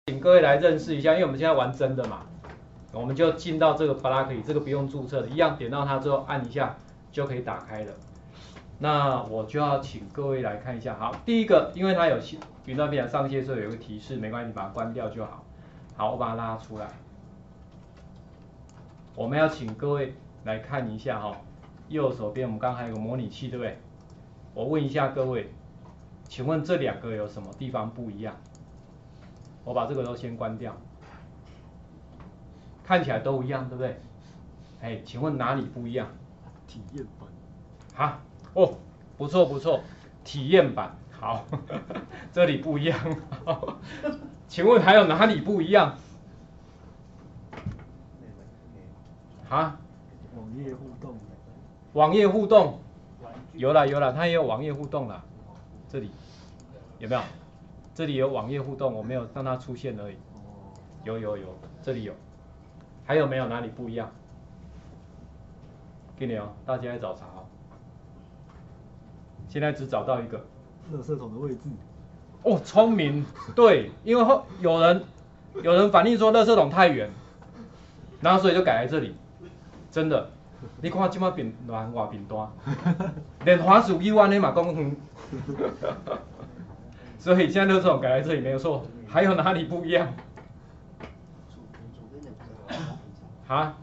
请各位来认识一下，因为我们现在玩真的嘛，我们就进到这个 Blockly， 这个不用注册的，一样点到它之后按一下就可以打开了。那我就要请各位来看一下，好，第一个，因为它有云端平台上线，所以有个提示，没关系，把它关掉就好。好，我把它拉出来。我们要请各位来看一下哈，右手边我们刚刚还有个模拟器，对不对？我问一下各位，请问这两个有什么地方不一样？我把这个都先关掉，看起来都一样，对不对？哎，请问哪里不一样？ 体验版。 哈，哦，不错不错，体验版好，这里不一样。请问还有哪里不一样？啊？ 网页互动。 网页互动，有了，它也有网页互动了，这里有没有？这里有网页互动，我没有让它出现而已。有，这里有。还有没有哪里不一样？给你哦，大家来找茬哦。现在只找到一个。 垃圾桶的位置。 哦，聪明，对，因为有人反映说垃圾桶太远，然后所以就改在这里。真的，你看这么变乱，外变大，连滑鼠机弯的嘛讲远。所以现在垃圾桶改在这里没有错，还有哪里不一样？啊？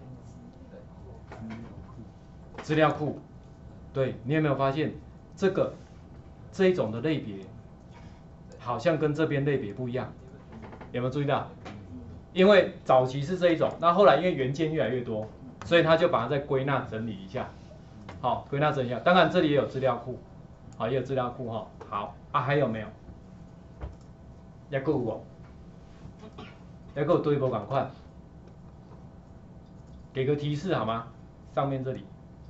资料库，对，你有没有发现这一种的类别，好像跟这边类别不一样？有没有注意到？因为早期是这一种，那后来因为元件越来越多，所以他就把它再归纳整理一下。好，归纳整理一下。当然这里也有资料库，好，也有资料库哈。好啊，还有没有？还有无？还有对不赶快，给个提示好吗？上面这里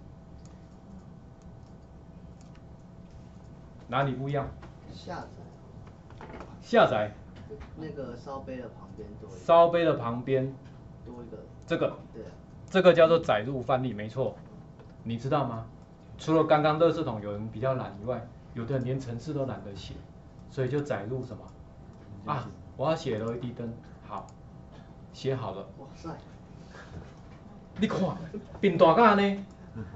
哪里不一样？下载。 那个烧杯的旁边多一个。 烧杯的旁边多一个。 这个。 对啊。这个叫做载入范例，没错。你知道吗？除了刚刚垃圾桶有人比较懒以外，有的人连程式都懒得写，所以就载入什么？啊，我要写 LED 灯，好，写好了。 哇塞！ 你看，变大干呢？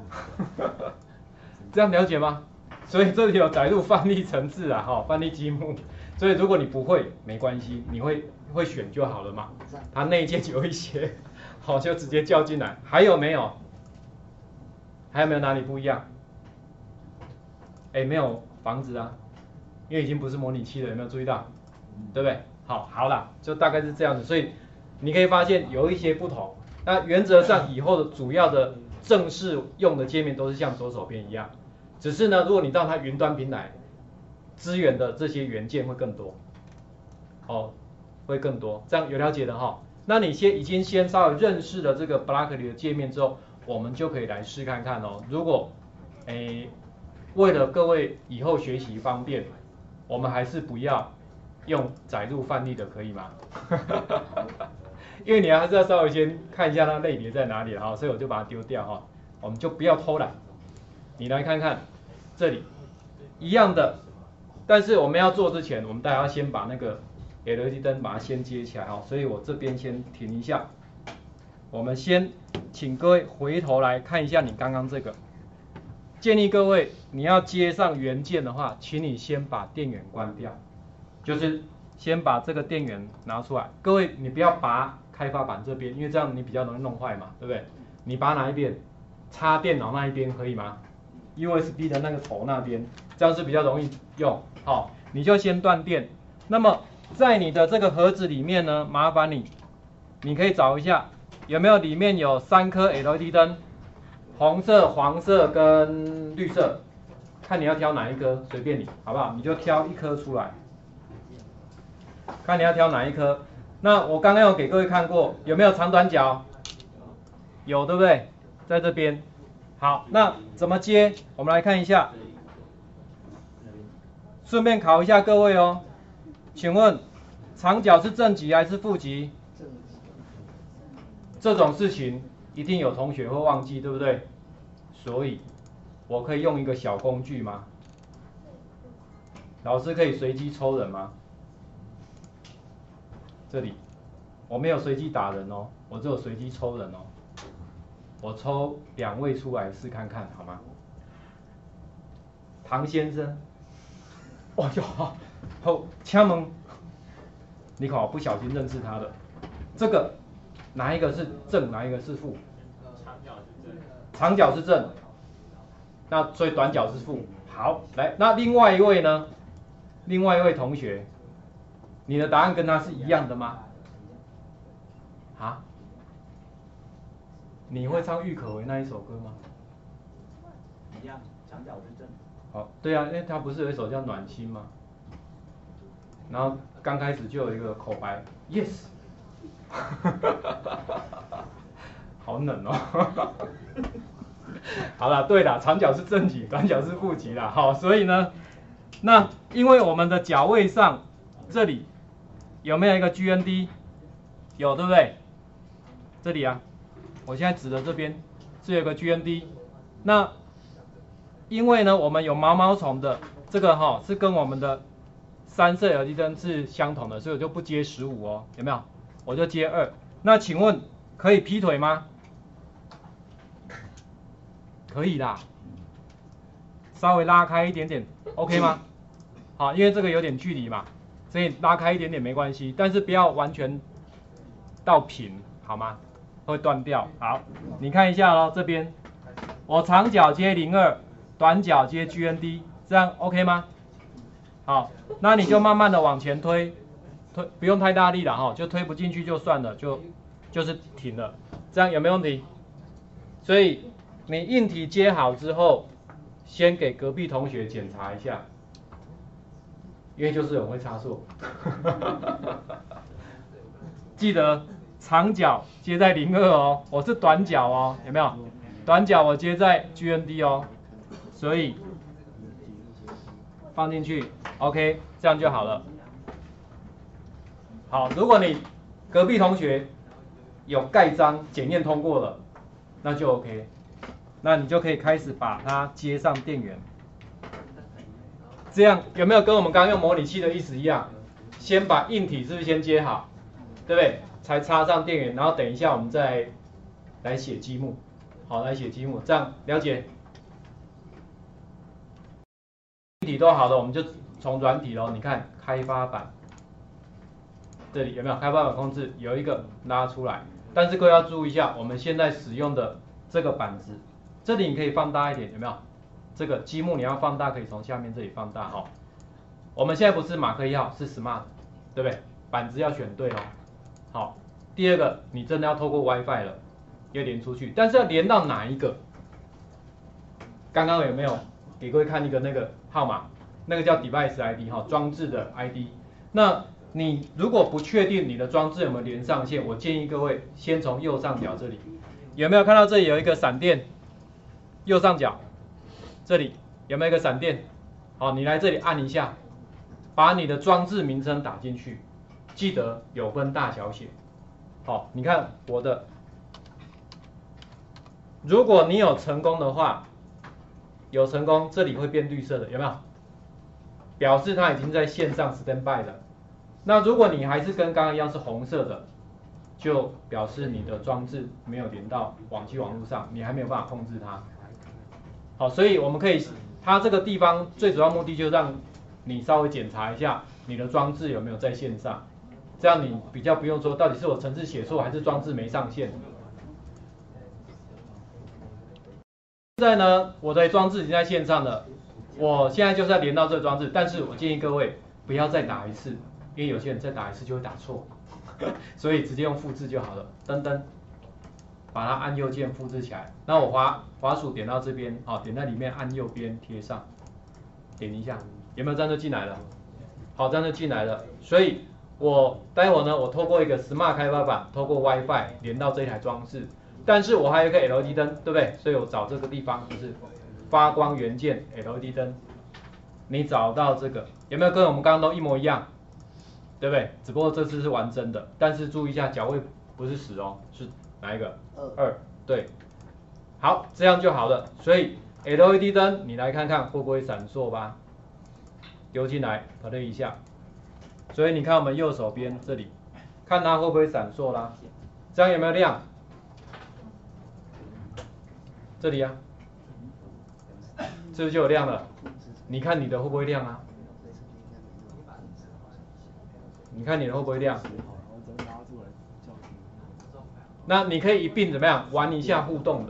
这样了解吗？所以这里有载入范例程式啊，哈，范例积木。所以如果你不会，没关系，你会选就好了嘛。它内建有一些，好，就直接叫进来。还有没有？还有没有哪里不一样？哎，没有房子啊，因为已经不是模拟器了，有没有注意到？对不对？好啦，就大概是这样子。所以你可以发现有一些不同。那原则上以后的主要的正式用的界面都是像左手边一样，只是呢，如果你到它云端平台支援的这些元件会更多，哦，会更多，这样有了解的哈。那你已经先稍微认识了这个 Blockly 的界面之后，我们就可以来试看看哦。如果为了各位以后学习方便，我们还是不要用载入范例的，可以吗？因为你还是要稍微先看一下它类别在哪里哈，所以我就把它丢掉哈。我们就不要偷懒，你来看看这里一样的，但是我们要做之前，我们大家要先把那个 LED 灯把它先接起来哈，所以我这边先停一下。我们先请各位回头来看一下你刚刚这个，建议各位你要接上元件的话，请你先把电源关掉，就是先把这个电源拿出来。各位你不要拔开发板这边，因为这样你比较容易弄坏嘛，对不对？你拔哪一边？插电脑那一边可以吗？ USB 的那个头那边，这样是比较容易用。好，你就先断电。那么在你的这个盒子里面呢，麻烦你可以找一下有没有里面有3颗 LED 灯，红色、黄色跟绿色，看你要挑哪一颗，随便你，好不好？你就挑一颗出来，看你要挑哪一颗。那我刚刚有给各位看过，有没有长短角？有，对不对？在这边。好，那怎么接？我们来看一下，顺便考一下各位哦。请问长角是正极还是负极？ 正极。 这种事情一定有同学会忘记，对不对？所以，我可以用一个小工具吗？老师可以随机抽人吗？ 这里我没有随机打人哦，我只有随机抽人哦。我抽2位出来试看看好吗？唐先生，哦哟，好，请问，你看我不小心认识他的，这个哪一个是正，哪一个是负？长角是正。长角是正，那所以短角是负。好，来，那另外一位呢？另外一位同学，你的答案跟他是一样的吗？啊？你会唱郁可唯那一首歌吗？ 一样，长角是正。 好，对啊，因为他不是有一首叫《暖心》吗？然后刚开始就有一个口白 ，yes， 好冷哦。好了，对了，长角是正极，短角是负极啦。好，所以呢，那因为我们的角位上这里有没有一个 GND？ 有，对不对？这里啊，我现在指的这边是有个 GND。那因为呢，我们有毛毛虫的这个是跟我们的3色 LED 灯是相同的，所以我就不接15哦，有没有？我就接2。那请问可以劈腿吗？可以啦，稍微拉开一点点 ，OK 吗？好，因为这个有点距离嘛，所以拉开一点点没关系，但是不要完全到平，好吗？会断掉。好，你看一下咯，这边我长角接02，短角接 GND， 这样 OK 吗？好，那你就慢慢的往前推，不用太大力了哈，就推不进去就算了，就是停了，这样有没有问题？所以你硬体接好之后，先给隔壁同学检查一下，因为就是有人会差错。记得长角接在02哦，我是短角哦，有没有？短角我接在 GND 哦，所以放进去 ，OK， 这样就好了。好，如果你隔壁同学有盖章检验通过了，那就 OK， 那你就可以开始把它接上电源。这样有没有跟我们刚刚用模拟器的意思一样？先把硬体是不是先接好，对不对？才插上电源，然后等一下我们再来写积木。好，来写积木，这样了解？硬体都好了，我们就从软体咯。你看开发版，这里有没有开发版控制？有一个拉出来，但是各位要注意一下，我们现在使用的这个板子，这里你可以放大一点，有没有？这个积木你要放大，可以从下面这里放大哈。我们现在不是马克1号，是 Smart， 对不对？板子要选对哦。好，第二个，你真的要透过 WiFi 了，要连出去，但是要连到哪一个？刚刚有没有给各位看一个那个号码？那个叫 Device ID 哈，装置的 ID。那你如果不确定你的装置有没有连上线，我建议各位先从右上角这里，有没有看到这里有一个闪电？右上角这里有没有一个闪电？好，你来这里按一下，把你的装置名称打进去，记得有分大小写。好，你看我的，如果你有成功的话，有成功，这里会变绿色的，有没有？表示它已经在线上 standby 了。那如果你还是跟刚刚一样是红色的，就表示你的装置没有连到网际网络上，你还没有办法控制它。好，所以我们可以，它这个地方最主要目的就是让你稍微检查一下你的装置有没有在线上，这样你比较不用说到底是我程式写错还是装置没上线。现在呢，我的装置已经在线上了，我现在就是要连到这个装置，但是我建议各位不要再打一次，因为有些人再打一次就会打错，所以直接用复制就好了，噔噔，把它按右键复制起来。那我滑鼠点到这边，好，点在里面按右边贴上，点一下，有没有这样就进来了？好，这样就进来了。所以我待会呢，我透过一个 Smart 开发板，透过 WiFi 连到这台装置。但是我还有一个 LED 灯，对不对？所以我找这个地方就是发光元件 LED 灯。你找到这个有没有跟我们刚刚都一模一样？对不对？只不过这次是玩真的，但是注意一下角位不是10哦，是哪一个？2。对，好，这样就好了。所以 LED 灯你来看看会不会闪烁吧？丢进来 play 一下。所以你看我们右手边这里看它会不会闪烁啦。这样有没有亮？这里啊，是不是就有亮了？你看你的会不会亮啊？你看你的会不会亮？那你可以一并怎么样玩一下互动的？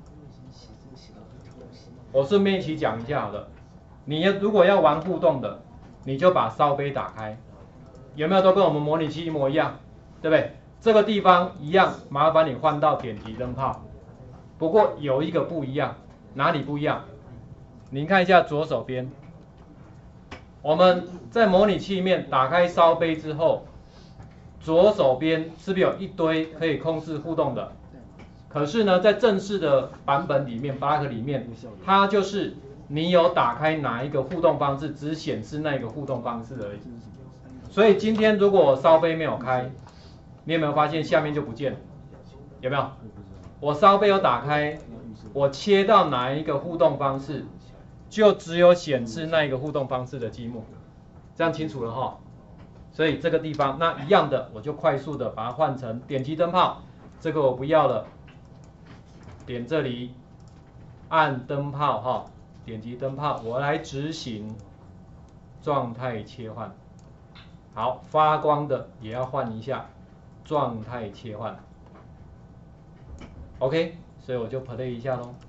我顺便一起讲一下好了。你如果要玩互动的，你就把烧杯打开，有没有都跟我们模拟器一模一样，对不对？这个地方一样，麻烦你换到点击灯泡。不过有一个不一样，哪里不一样？您看一下左手边，我们在模拟器里面打开烧杯之后，左手边是不是有一堆可以控制互动的？可是呢，在正式的版本里面 ，bug 里面，它就是你有打开哪一个互动方式，只显示那个互动方式而已。所以今天如果我烧杯没有开，你有没有发现下面就不见了？有没有？我烧杯有打开，我切到哪一个互动方式，就只有显示那一个互动方式的积木。这样清楚了哈？所以这个地方，那一样的，我就快速的把它换成点击灯泡，这个我不要了。点这里，按灯泡哈，点击灯泡，我来执行状态切换。好，发光的也要换一下，状态切换。OK， 所以我就 play 一下咯。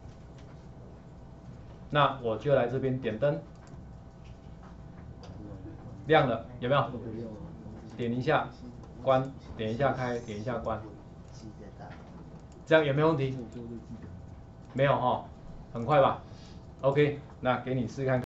那我就来这边点灯，亮了，有没有？点一下关，点一下开，点一下关。这样有没有问题？没有哈，很快吧 ？OK， 那给你试看看。